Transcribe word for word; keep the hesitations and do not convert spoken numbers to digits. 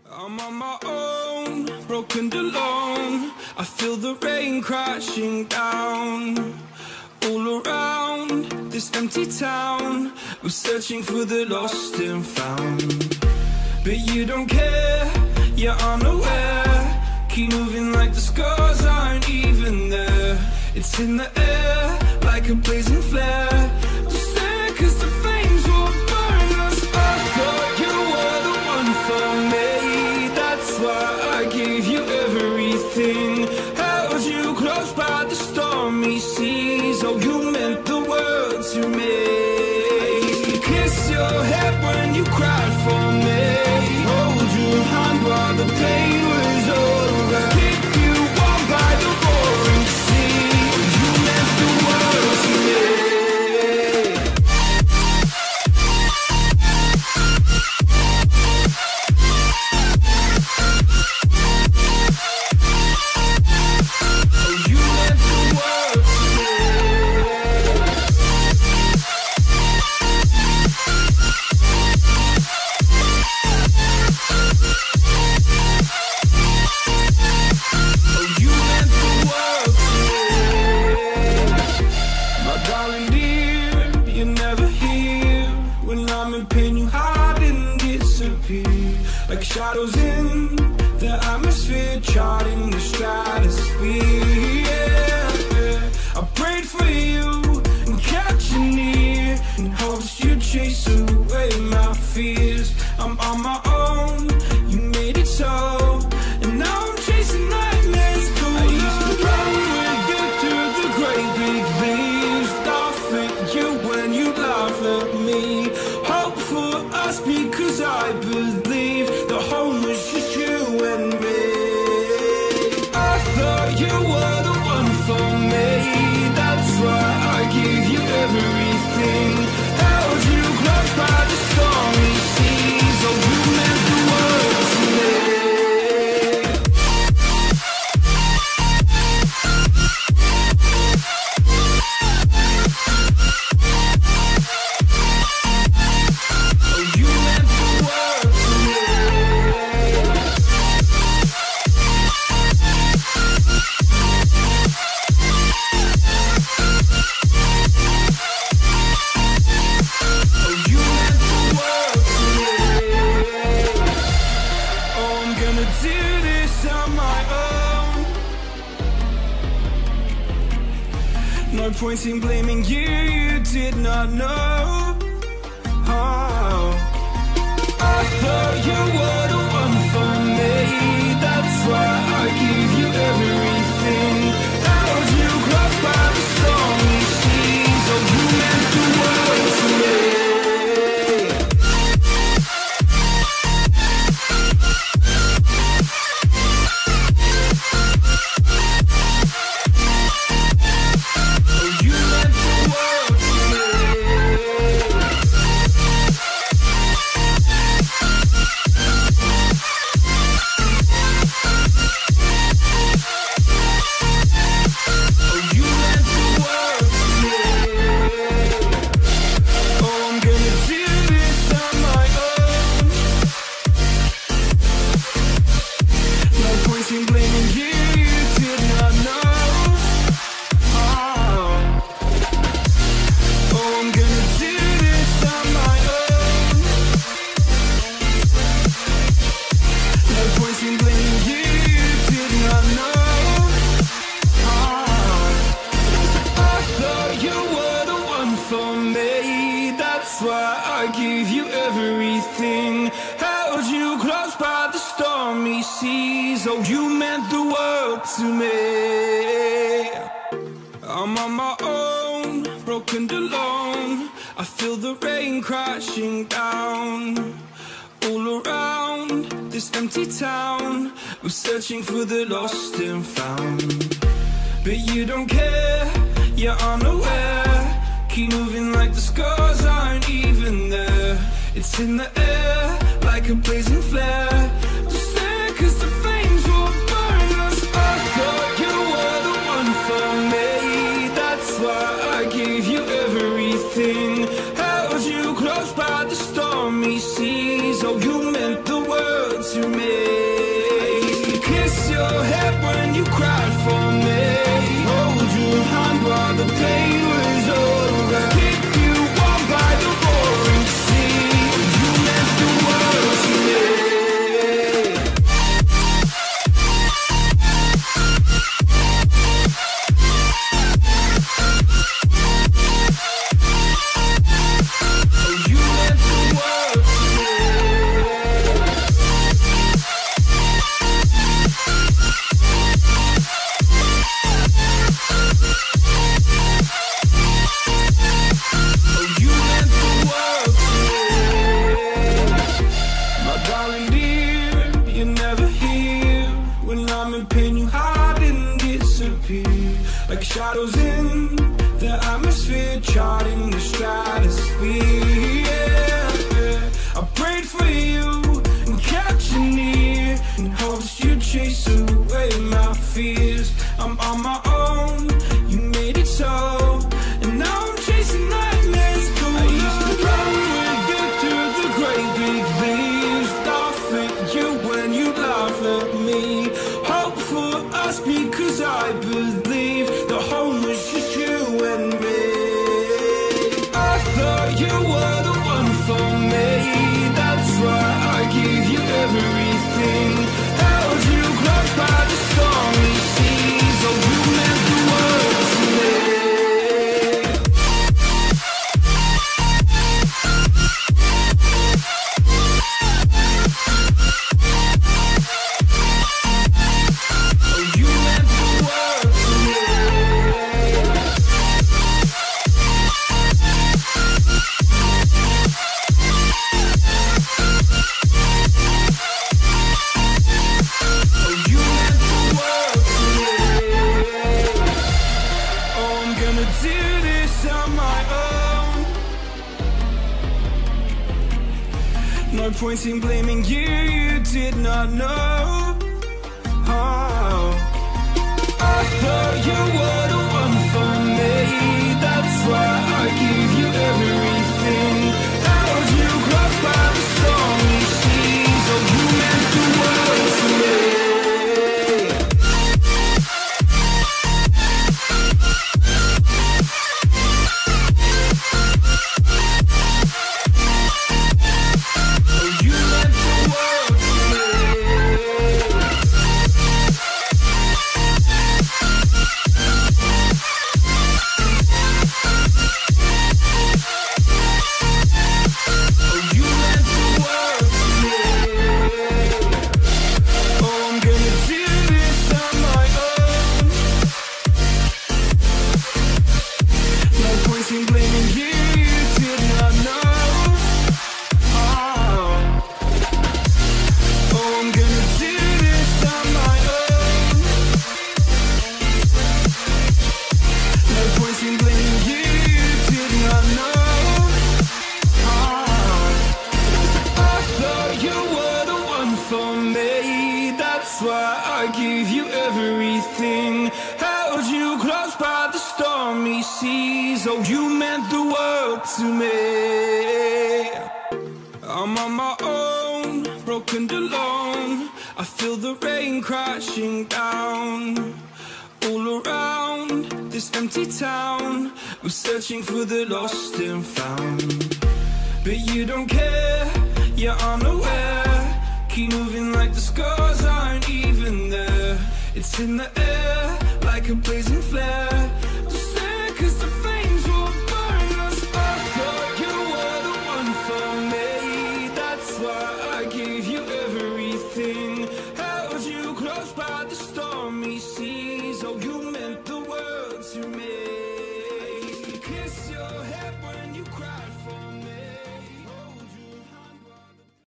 I'm on my own, broken and alone. I feel the rain crashing down. All around this empty town, we're searching for the lost and found. But you don't care, you're unaware. Keep moving like the scars aren't even there. It's in the air, like a blazing flare. Just stare, cause the flames will burn us. I thought you were the one for me. That's why I gave you everything. Held you close by the stormy seas. Oh, you meant the world to me. I used to kiss your head when you cried for me. Hold your hand while the pain was over. Keep you warm by the roaring sea. Oh, you meant the world to me. Like shadows in the atmosphere, charting the stratosphere. Yeah. I prayed for you and kept you near, in hopes you'd chase away my fears. I'm on my own, you made it so, and now I'm chasing nightmares. I used to run with you through the great big leaves, laugh at you when you laugh at me. Hope for us because I believe the home was just you and me. I thought you were the one for me. That's why I gave you everything. Held you close by the stormy seas. Oh, you meant the world to me. No point in blaming you, you did not know. Oh, I thought you were the one for me. That's why I gave you everything. Held you close by the stormy seas. Oh, you meant the world to me. That's why I gave you everything. Held you close by the stormy seas. Oh, you meant the world to me. I'm on my own, broken and alone. I feel the rain crashing down. All around this empty town, we're searching for the lost and found. But you don't care, you're unaware. Keep moving like the scars aren't even there. It's in the air, like a blazing flare. Just stare, cause the flames will burn us. I thought you were the one for me. That's why I gave you everything. Held you close by the stormy seas. Oh, you meant the world world to me. I used to kiss your head when you cried for me, hold your hand while the pain was over, keep you warm by the roaring sea. You meant the world to me. Like shadows in the atmosphere, charting the stratosphere. Yeah. I prayed for you and kept you near, in hopes you'd chase away my fears. I'm on my own, you made it so, and now I'm chasing nightmares. I used to run with you through the great big leaves, laugh at you when you laugh at me, hope for us because I believe the home was just you and me. I thought you were the one for me, that's why I gave you everything, held you close by the stormy seas. Oh, you meant the world to me. No point in blaming you, you did not know. Oh, I thought you were the one for me, that's why I gave you everything, held you close by the stormy seas. Oh, you meant the world to me. That's why I gave you everything, held you close by the stormy seas. Oh, you meant the world to me. I'm on my own, broken and alone. I feel the rain crashing down all around this empty town. I'm searching for the lost and found, but you don't care, you're unaware. Keep moving like the scars aren't even there. It's in the air like a blazing flare.